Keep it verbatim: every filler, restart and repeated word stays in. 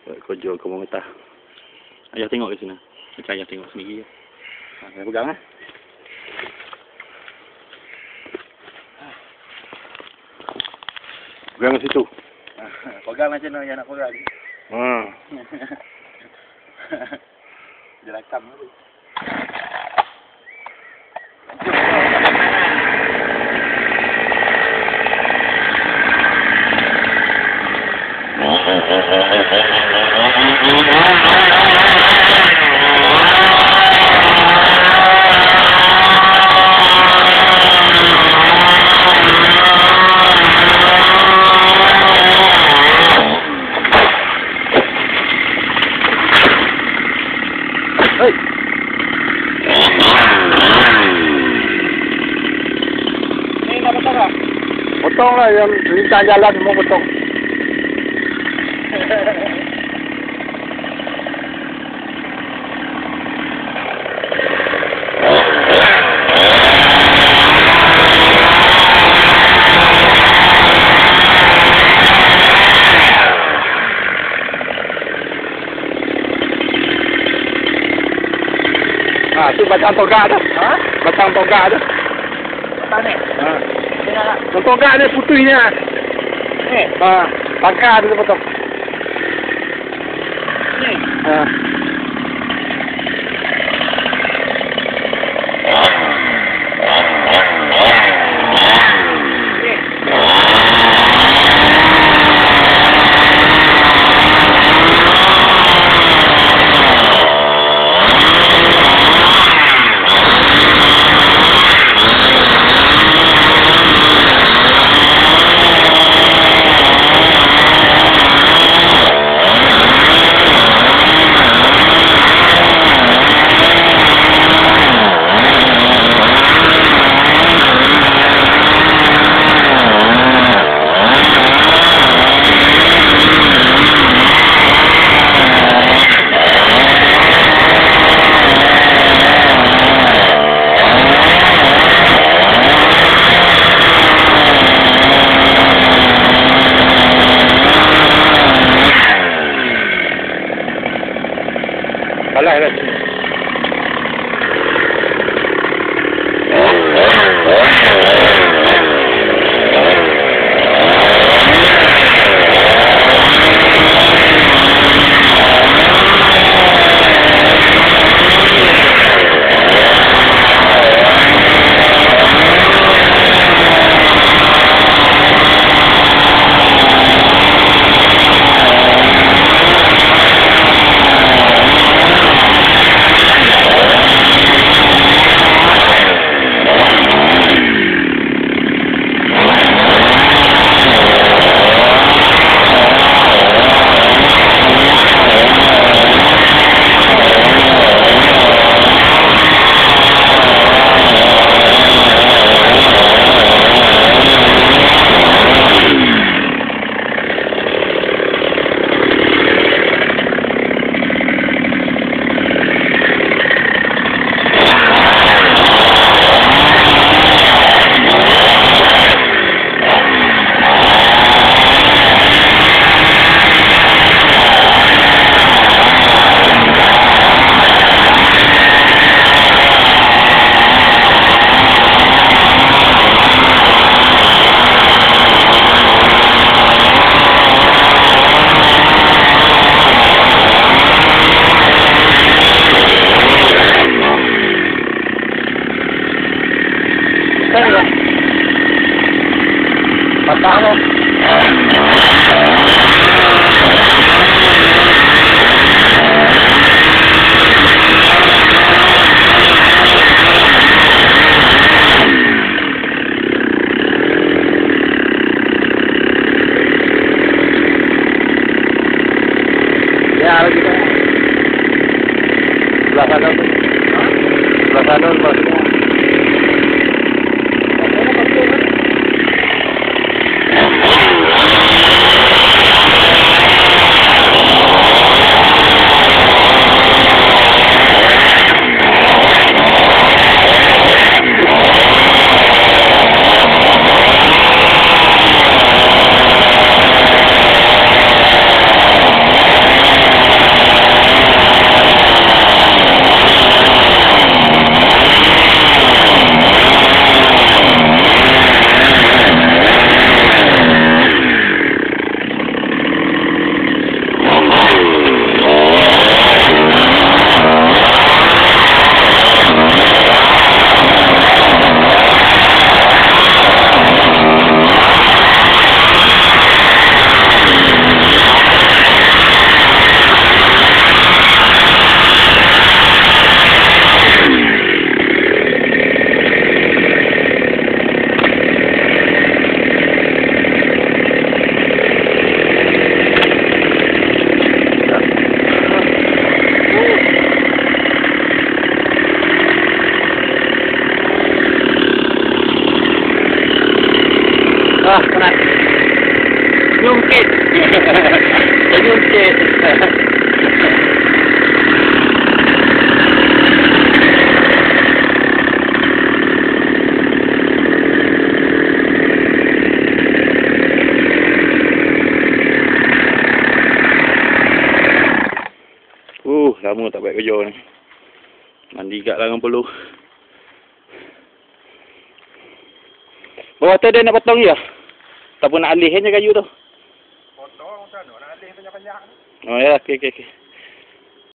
Kerja komunitas. Ayah tengok ke sini. Macam ayah tengok sendiri. Ha, saya pegang eh. Pegang ke situ. Pegang macam mana yang nak pegang. Ha. Dia rakam tu. Hei. Ni nak potong tak? Potong lah yang lintas jalan semua potong. Ha, tu batang togak tu. Ha? Batang togak tu. Batang ni? Ha. Ni nak nak. Yang togak ni putihnya. Ni? Ha, tangkar tu potong. Ni? Ha. Alah, alah. Patah tu. Ya, lagi tu. Sebelah sana tu. Sebelah sana tu. ungkit. Jadi ungkit. Uh, lama tak buat kerja ni. Mandi kat larang perlu. Bawah tu dia nak potong je? Ataupun nak alih je kayu tu? Potong macam mana? Nak alih banyak-banyak. Oh ya, okey okey okey.